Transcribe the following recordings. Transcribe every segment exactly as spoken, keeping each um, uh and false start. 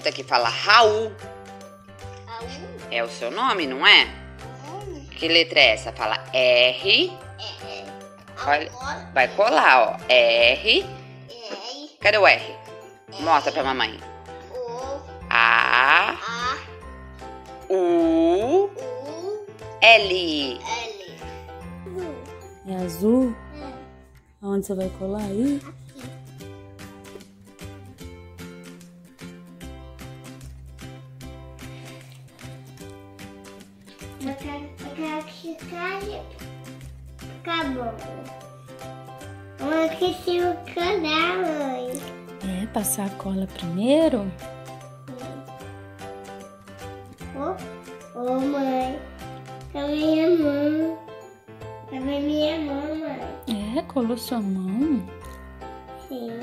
daqui fala Raul. Raul. É o seu nome, não é? Hum. Que letra é essa? Fala R. É, é. Olha, vai colar, ó. R. R. Cadê o R? Mostra pra mamãe. O. A. A. U. U. L. L. É azul? É. Aonde você vai colar aí? Eu quero, eu quero que ficar, ficar bom. Eu esqueci o canal, mãe. É, passar a cola primeiro? Ô, ô mãe, cadê minha mão? Cadê minha mão, mãe? É, colou sua mão. Sim.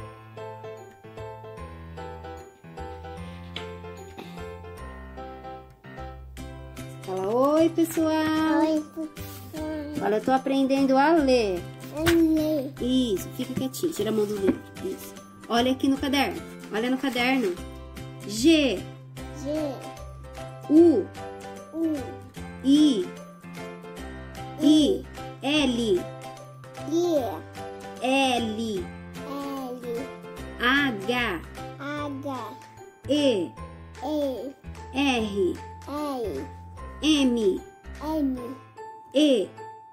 Fala, oi pessoal. Oi, Olha, eu tô aprendendo a ler. mãe. Isso, fica quietinho, tira a mão do livro. Isso. Olha aqui no caderno. Olha no caderno. G, G, U, U, I, I, L, I, L, L, H, H, E, E, R, R, M, N, E,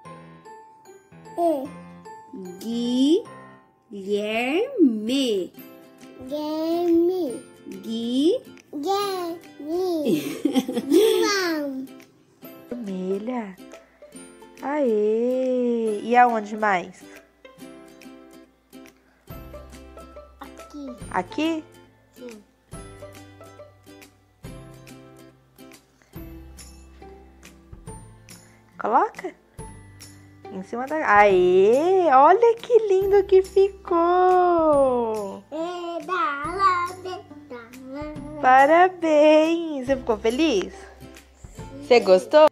E, Guilherme. Game, Gui. Game, Não. Vermelha. Aê! E aonde mais? Aqui, Aqui? sim. Coloca. Em cima da... Aê! Olha que lindo que ficou! É da lá, da lá. Parabéns! Você ficou feliz? Você gostou?